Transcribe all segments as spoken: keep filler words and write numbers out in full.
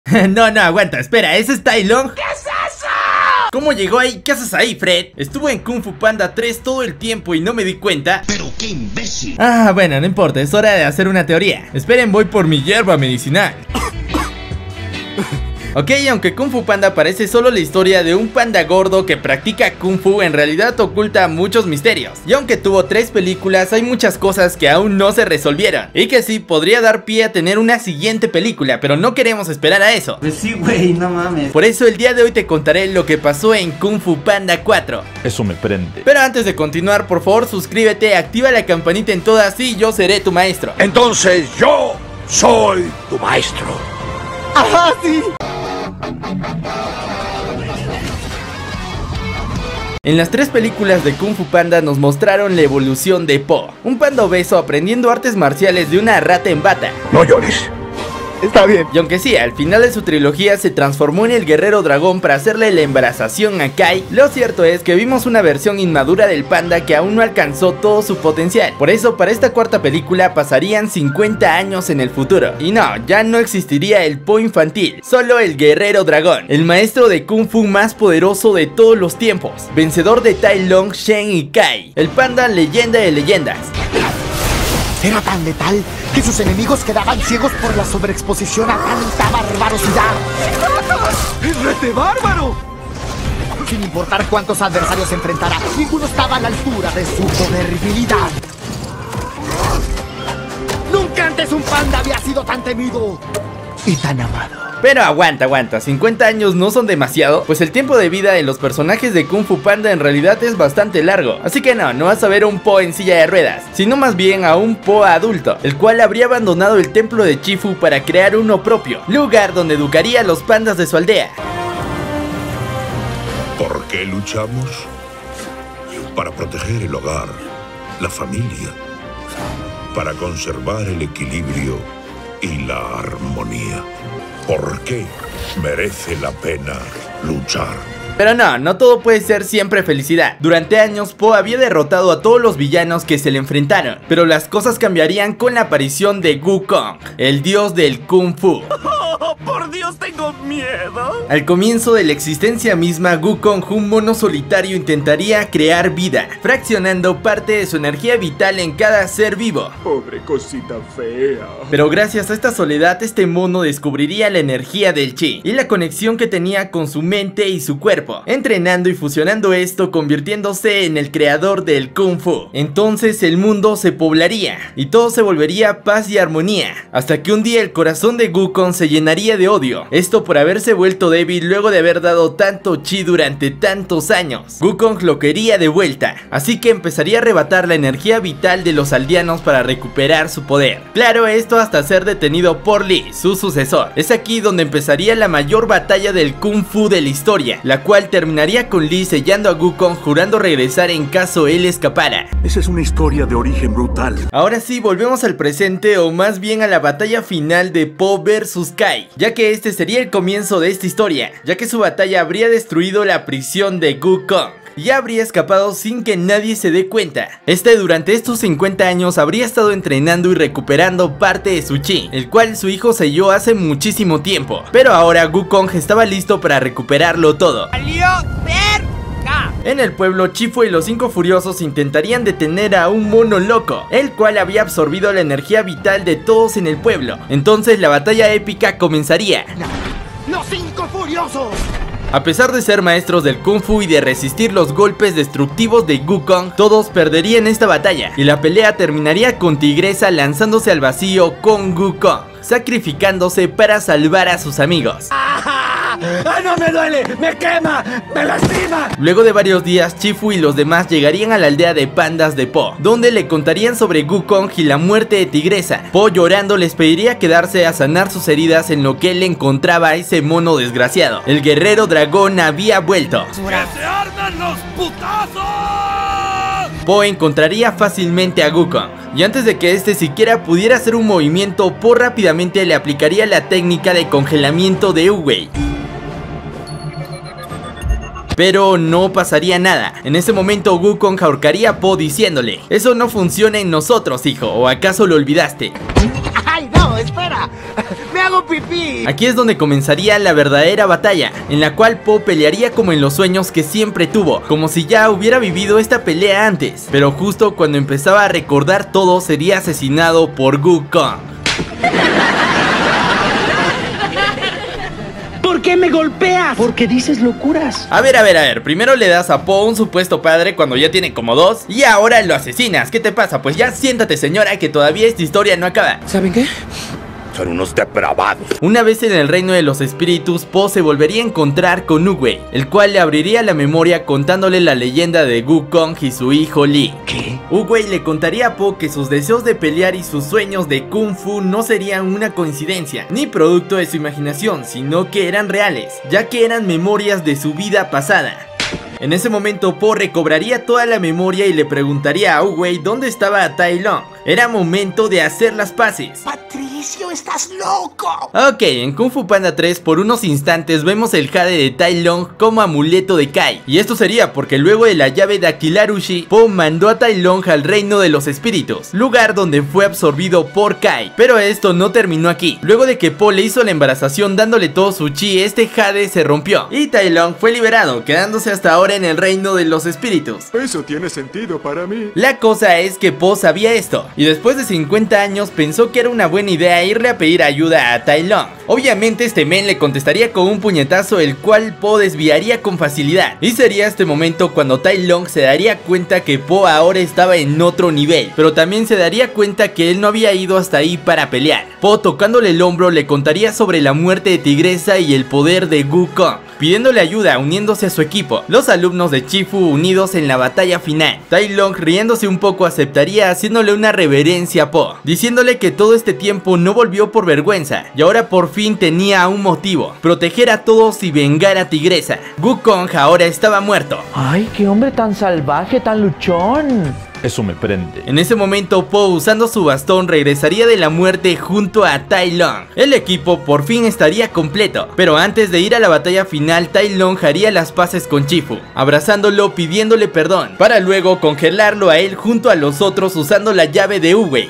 No, no, aguanta, espera, ¿ese es Tai Lung? ¿Qué es eso? ¿Cómo llegó ahí? ¿Qué haces ahí, Fred? Estuve en Kung Fu Panda tres todo el tiempo y no me di cuenta. Pero qué imbécil. Ah, bueno, no importa, es hora de hacer una teoría. Esperen, voy por mi hierba medicinal. Ok, aunque Kung Fu Panda parece solo la historia de un panda gordo que practica Kung Fu, en realidad oculta muchos misterios. Y aunque tuvo tres películas, hay muchas cosas que aún no se resolvieron. Y que sí, podría dar pie a tener una siguiente película, pero no queremos esperar a eso. Pues sí, güey, no mames. Por eso el día de hoy te contaré lo que pasó en Kung Fu Panda cuatro. Eso me prende. Pero antes de continuar, por favor, suscríbete, activa la campanita en todas y yo seré tu maestro. Entonces yo soy tu maestro. ¡Ajá, sí! En las tres películas de Kung Fu Panda nos mostraron la evolución de Po, un panda obeso aprendiendo artes marciales de una rata en bata. No llores. Está bien. Y aunque sí, al final de su trilogía se transformó en el guerrero dragón para hacerle la embarazación a Kai, lo cierto es que vimos una versión inmadura del panda que aún no alcanzó todo su potencial. Por eso para esta cuarta película pasarían cincuenta años en el futuro. Y no, ya no existiría el Po infantil, solo el guerrero dragón, el maestro de Kung Fu más poderoso de todos los tiempos, vencedor de Tai Lung, Shen y Kai, el panda leyenda de leyendas. Era tan letal que sus enemigos quedaban ciegos por la sobreexposición a tanta barbarosidad. ¡Es rete bárbaro! Sin importar cuántos adversarios enfrentara, ninguno estaba a la altura de su poderbilidad. Nunca antes un panda había sido tan temido y tan amado. Pero aguanta, aguanta, cincuenta años no son demasiado, pues el tiempo de vida de los personajes de Kung Fu Panda en realidad es bastante largo. Así que no, no vas a ver a un Po en silla de ruedas, sino más bien a un Po adulto, el cual habría abandonado el templo de Chifu para crear uno propio, lugar donde educaría a los pandas de su aldea. ¿Por qué luchamos? Para proteger el hogar, la familia, para conservar el equilibrio y la armonía. ¿Por qué merece la pena luchar? Pero no, no todo puede ser siempre felicidad. Durante años Po había derrotado a todos los villanos que se le enfrentaron, pero las cosas cambiarían con la aparición de Wukong, el dios del Kung Fu. ¡Oh, por Dios, tengo miedo! Al comienzo de la existencia misma, Wukong, un mono solitario, intentaría crear vida, fraccionando parte de su energía vital en cada ser vivo. Pobre cosita fea. Pero gracias a esta soledad, este mono descubriría la energía del Chi y la conexión que tenía con su mente y su cuerpo, entrenando y fusionando esto, convirtiéndose en el creador del Kung Fu. Entonces el mundo se poblaría y todo se volvería paz y armonía, hasta que un día el corazón de Wukong se llenaría de odio, esto por haberse vuelto débil luego de haber dado tanto chi durante tantos años. Wukong lo quería de vuelta, así que empezaría a arrebatar la energía vital de los aldeanos para recuperar su poder. Claro, esto hasta ser detenido por Lee, su sucesor. Es aquí donde empezaría la mayor batalla del Kung Fu de la historia, la cual terminaría con Lee sellando a Wukong, jurando regresar en caso él escapara. Esa es una historia de origen brutal. Ahora sí, volvemos al presente, o más bien a la batalla final de Po versus Kai, ya que este sería el comienzo de esta historia, ya que su batalla habría destruido la prisión de Wukong y habría escapado sin que nadie se dé cuenta. Este durante estos cincuenta años habría estado entrenando y recuperando parte de su chi, el cual su hijo selló hace muchísimo tiempo, pero ahora Wukong estaba listo para recuperarlo todo. En el pueblo, Chifu y los cinco furiosos intentarían detener a un mono loco, el cual había absorbido la energía vital de todos en el pueblo. Entonces la batalla épica comenzaría. ¡Los cinco furiosos! A pesar de ser maestros del Kung Fu y de resistir los golpes destructivos de Wukong, todos perderían esta batalla, y la pelea terminaría con Tigresa lanzándose al vacío con Wukong, sacrificándose para salvar a sus amigos. ¡Ay, no me duele! ¡Me quema! ¡Me lastima! Luego de varios días, Chifu y los demás llegarían a la aldea de pandas de Po, donde le contarían sobre Wukong y la muerte de Tigresa. Po, llorando, les pediría quedarse a sanar sus heridas, en lo que él encontraba a ese mono desgraciado. El guerrero dragón había vuelto. ¡Que se armen los putazos! Po encontraría fácilmente a Wukong, y antes de que este siquiera pudiera hacer un movimiento, Po rápidamente le aplicaría la técnica de congelamiento de Wu-Wei. Pero no pasaría nada. En ese momento Wukong ahorcaría a Po diciéndole: eso no funciona en nosotros, hijo, ¿o acaso lo olvidaste? ¡Ay, no! ¡Espera! ¡Me hago pipí! Aquí es donde comenzaría la verdadera batalla, en la cual Po pelearía como en los sueños que siempre tuvo, como si ya hubiera vivido esta pelea antes, pero justo cuando empezaba a recordar todo sería asesinado por Wukong. ¿Por qué me golpeas? Porque dices locuras. A ver, a ver, a ver, primero le das a Po un supuesto padre cuando ya tiene como dos y ahora lo asesinas. ¿Qué te pasa? Pues ya siéntate, señora, que todavía esta historia no acaba. ¿Saben qué? Son unos depravados. Una vez en el reino de los espíritus, Po se volvería a encontrar con Oogway, el cual le abriría la memoria contándole la leyenda de Wukong y su hijo Lee. ¿Qué? Oogway le contaría a Po que sus deseos de pelear y sus sueños de Kung Fu no serían una coincidencia, ni producto de su imaginación, sino que eran reales, ya que eran memorias de su vida pasada. En ese momento Po recobraría toda la memoria y le preguntaría a Oogway dónde estaba Tai Lung. Era momento de hacer las paces. Patricio, estás loco. Ok, en Kung Fu Panda tres por unos instantes vemos el jade de Tai Lung como amuleto de Kai. Y esto sería porque luego de la llave de Aquilarushi, Po mandó a Tai Lung al reino de los espíritus, lugar donde fue absorbido por Kai. Pero esto no terminó aquí. Luego de que Po le hizo la embarazación dándole todo su chi, este jade se rompió y Tai Lung fue liberado, quedándose hasta ahora en el reino de los espíritus. Eso tiene sentido para mí. La cosa es que Po sabía esto y después de cincuenta años pensó que era una buena idea irle a pedir ayuda a Tai Lung. Obviamente este men le contestaría con un puñetazo, el cual Po desviaría con facilidad, y sería este momento cuando Tai Lung se daría cuenta que Po ahora estaba en otro nivel, pero también se daría cuenta que él no había ido hasta ahí para pelear. Po, tocándole el hombro, le contaría sobre la muerte de Tigresa y el poder de Wukong, pidiéndole ayuda uniéndose a su equipo, los alumnos de Chi Fu unidos en la batalla final. Tai Lung, riéndose un poco, aceptaría haciéndole una reverencia a Po, diciéndole que todo este tiempo no volvió por vergüenza y ahora por fin tenía un motivo: proteger a todos y vengar a Tigresa. Wukong ahora estaba muerto. Ay, qué hombre tan salvaje, tan luchón. Eso me prende. En ese momento Po, usando su bastón, regresaría de la muerte junto a Tai Lung. El equipo por fin estaría completo, pero antes de ir a la batalla final, Tai Lung haría las paces con Chi Fu, abrazándolo, pidiéndole perdón, para luego congelarlo a él junto a los otros usando la llave de Oogway,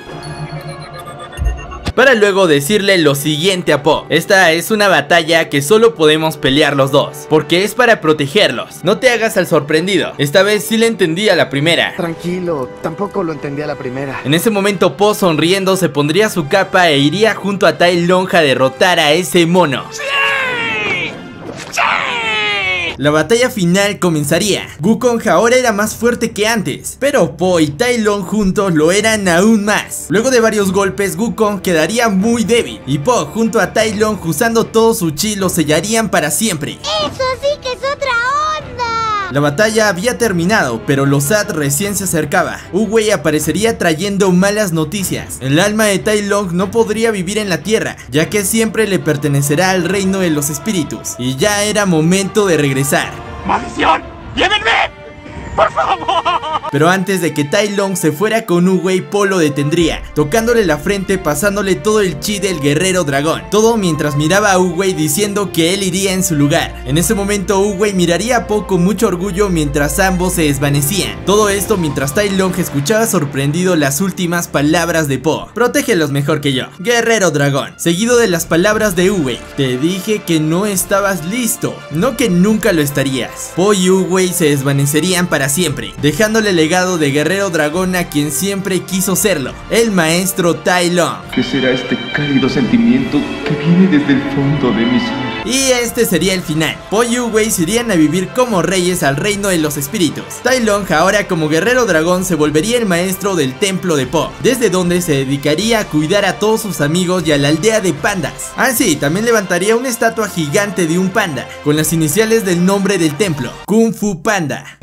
para luego decirle lo siguiente a Po: esta es una batalla que solo podemos pelear los dos, porque es para protegerlos. No te hagas al sorprendido, esta vez sí le entendí a la primera. Tranquilo, tampoco lo entendí a la primera. En ese momento Po, sonriendo, se pondría su capa e iría junto a Tai Lung a derrotar a ese mono. ¡Sí! ¡Sí! La batalla final comenzaría. Wukong ahora era más fuerte que antes, pero Po y Tai Lung juntos lo eran aún más. Luego de varios golpes, Wukong quedaría muy débil y Po junto a Tai Lung, usando todo su chi, lo sellarían para siempre. ¡Eso sí que es otra onda! La batalla había terminado, pero Losat recién se acercaba. Oogway aparecería trayendo malas noticias. El alma de Tai Lung no podría vivir en la tierra, ya que siempre le pertenecerá al reino de los espíritus, y ya era momento de regresar. ¡Maldición! ¡Llévenme! ¡Por favor! Pero antes de que Tai Lung se fuera con Oogway, Po lo detendría, tocándole la frente, pasándole todo el chi del guerrero dragón. Todo mientras miraba a Oogway diciendo que él iría en su lugar. En ese momento Oogway miraría a Po con mucho orgullo mientras ambos se desvanecían. Todo esto mientras Tai Lung escuchaba sorprendido las últimas palabras de Po: protégelos mejor que yo, guerrero dragón. Seguido de las palabras de Oogway: te dije que no estabas listo, no que nunca lo estarías. Po y Oogway se desvanecerían para siempre, dejándole el legado de guerrero dragón a quien siempre quiso serlo, el maestro Tai Lung. ¿Qué será este cálido sentimiento que viene desde el fondo de mi ser? Y este sería el final. Po y Oogway se irían a vivir como reyes al reino de los espíritus. Tai Lung, ahora como guerrero dragón, se volvería el maestro del templo de Po, desde donde se dedicaría a cuidar a todos sus amigos y a la aldea de pandas. Ah sí, también levantaría una estatua gigante de un panda, con las iniciales del nombre del templo: Kung Fu Panda.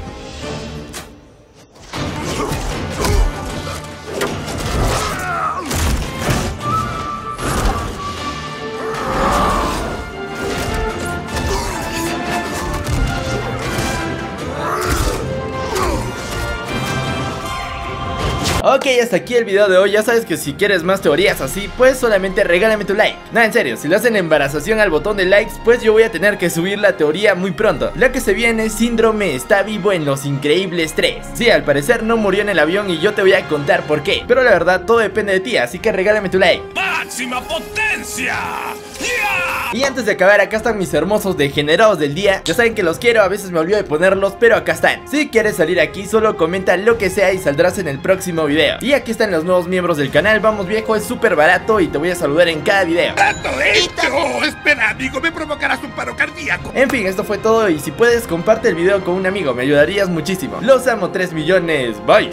Ok, hasta aquí el video de hoy. Ya sabes que si quieres más teorías así, pues solamente regálame tu like. No, en serio, si le hacen embarazación al botón de likes, pues yo voy a tener que subir la teoría muy pronto. La que se viene, Síndrome está vivo en Los Increíbles tres. Sí, al parecer no murió en el avión y yo te voy a contar por qué. Pero la verdad, todo depende de ti, así que regálame tu like. ¡Máxima potencia! ¡Yeah! Y antes de acabar, acá están mis hermosos degenerados del día. Ya saben que los quiero, a veces me olvido de ponerlos, pero acá están. Si quieres salir aquí, solo comenta lo que sea y saldrás en el próximo video. Y aquí están los nuevos miembros del canal. Vamos viejo, es súper barato y te voy a saludar en cada video. ¡Trato hecho! Espera, amigo, me provocarás un paro cardíaco. En fin, esto fue todo y si puedes, comparte el video con un amigo, me ayudarías muchísimo. Los amo tres millones, bye.